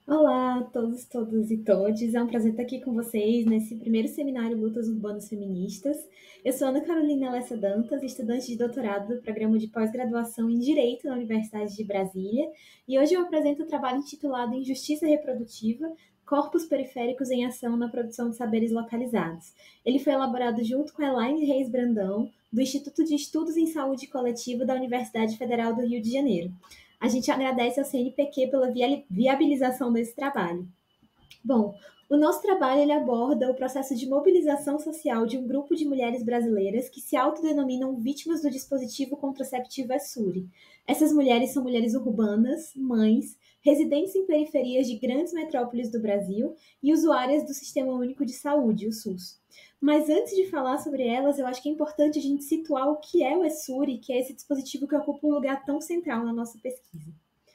Olá a todos, todas e todes. É um prazer estar aqui com vocês nesse primeiro seminário Lutas Urbanas Feministas. Eu sou Ana Carolina Alessa Dantas, estudante de doutorado do programa de pós-graduação em Direito na Universidade de Brasília, e hoje eu apresento o trabalho intitulado Injustiça Reprodutiva, Corpos Periféricos em Ação na Produção de Saberes Localizados. Ele foi elaborado junto com a Elaine Reis Brandão, do Instituto de Estudos em Saúde Coletiva da Universidade Federal do Rio de Janeiro. A gente agradece ao CNPq pela viabilização desse trabalho. Bom, o nosso trabalho ele aborda o processo de mobilização social de um grupo de mulheres brasileiras que se autodenominam vítimas do dispositivo contraceptivo ESSURI. Essas mulheres são mulheres urbanas, mães, residentes em periferias de grandes metrópoles do Brasil e usuárias do Sistema Único de Saúde, o SUS. Mas antes de falar sobre elas, eu acho que é importante a gente situar o que é o ESSURI, que é esse dispositivo que ocupa um lugar tão central na nossa pesquisa.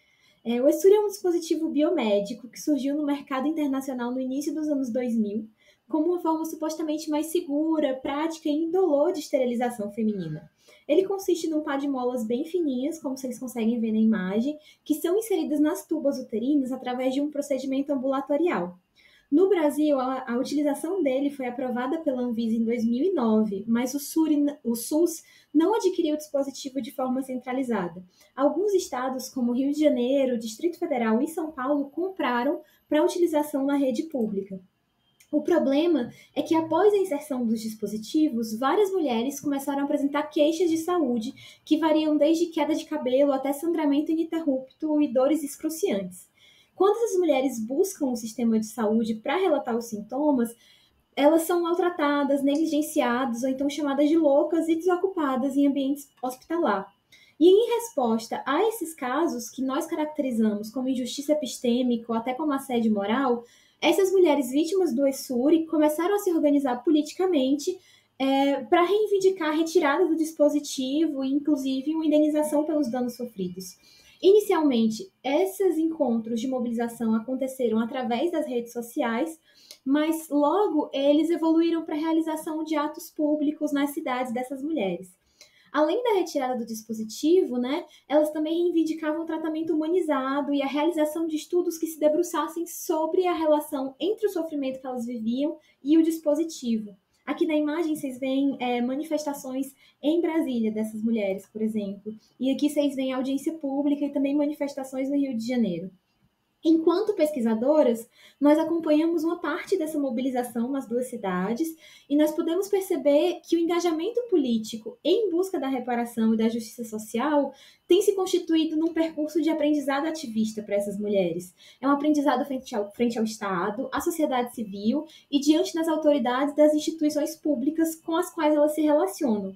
O Essuri é um dispositivo biomédico que surgiu no mercado internacional no início dos anos 2000, como uma forma supostamente mais segura, prática e indolor de esterilização feminina. Ele consiste num par de molas bem fininhas, como vocês conseguem ver na imagem, que são inseridas nas tubas uterinas através de um procedimento ambulatorial. No Brasil, a utilização dele foi aprovada pela Anvisa em 2009, mas o SUS não adquiriu o dispositivo de forma centralizada. Alguns estados, como Rio de Janeiro, Distrito Federal e São Paulo, compraram para utilização na rede pública. O problema é que, após a inserção dos dispositivos, várias mulheres começaram a apresentar queixas de saúde que variam desde queda de cabelo até sangramento ininterrupto e dores excruciantes. Quando essas mulheres buscam o sistema de saúde para relatar os sintomas, elas são maltratadas, negligenciadas ou então chamadas de loucas e desocupadas em ambientes hospitalar. E em resposta a esses casos, que nós caracterizamos como injustiça epistêmica ou até como assédio moral, essas mulheres vítimas do ESSURI começaram a se organizar politicamente para reivindicar a retirada do dispositivo e, inclusive, uma indenização pelos danos sofridos. Inicialmente, esses encontros de mobilização aconteceram através das redes sociais, mas logo eles evoluíram para a realização de atos públicos nas cidades dessas mulheres. Além da retirada do dispositivo, né, elas também reivindicavam o tratamento humanizado e a realização de estudos que se debruçassem sobre a relação entre o sofrimento que elas viviam e o dispositivo. Aqui na imagem vocês veem manifestações em Brasília dessas mulheres, por exemplo. E aqui vocês veem audiência pública e também manifestações no Rio de Janeiro. Enquanto pesquisadoras, nós acompanhamos uma parte dessa mobilização nas duas cidades e nós podemos perceber que o engajamento político em busca da reparação e da justiça social tem se constituído num percurso de aprendizado ativista para essas mulheres. É um aprendizado frente ao Estado, à sociedade civil e diante das autoridades das instituições públicas com as quais elas se relacionam.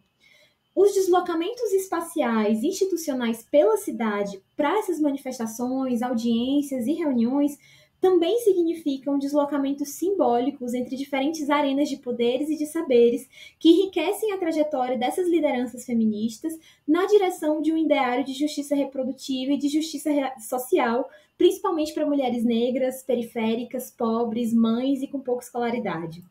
Os deslocamentos espaciais institucionais pela cidade para essas manifestações, audiências e reuniões também significam deslocamentos simbólicos entre diferentes arenas de poderes e de saberes que enriquecem a trajetória dessas lideranças feministas na direção de um ideário de justiça reprodutiva e de justiça social, principalmente para mulheres negras, periféricas, pobres, mães e com pouca escolaridade.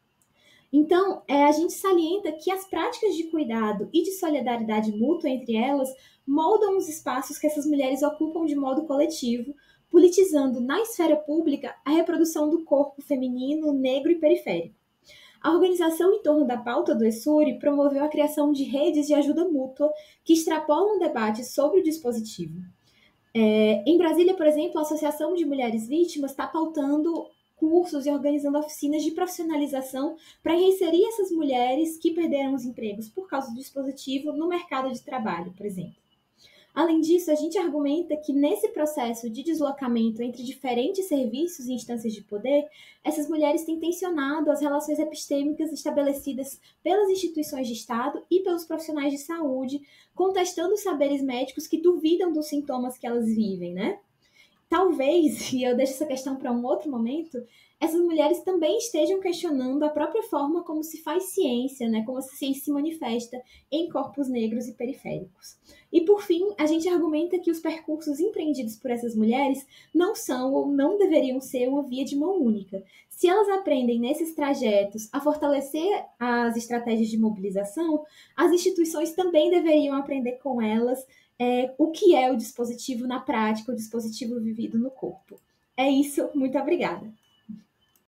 Então, a gente salienta que as práticas de cuidado e de solidariedade mútua entre elas moldam os espaços que essas mulheres ocupam de modo coletivo, politizando na esfera pública a reprodução do corpo feminino, negro e periférico. A organização em torno da pauta do ESSURI promoveu a criação de redes de ajuda mútua que extrapolam o debate sobre o dispositivo. Em Brasília, por exemplo, a Associação de Mulheres Vítimas está pautando cursos e organizando oficinas de profissionalização para reinserir essas mulheres que perderam os empregos por causa do dispositivo no mercado de trabalho, por exemplo. Além disso, a gente argumenta que nesse processo de deslocamento entre diferentes serviços e instâncias de poder, essas mulheres têm tensionado as relações epistêmicas estabelecidas pelas instituições de Estado e pelos profissionais de saúde, contestando os saberes médicos que duvidam dos sintomas que elas vivem, né? Talvez, e eu deixo essa questão para um outro momento, essas mulheres também estejam questionando a própria forma como se faz ciência, né, como a ciência se manifesta em corpos negros e periféricos. E, por fim, a gente argumenta que os percursos empreendidos por essas mulheres não são ou não deveriam ser uma via de mão única. Se elas aprendem nesses trajetos a fortalecer as estratégias de mobilização, as instituições também deveriam aprender com elas o que é o dispositivo na prática, o dispositivo vivido no corpo. É isso, muito obrigada.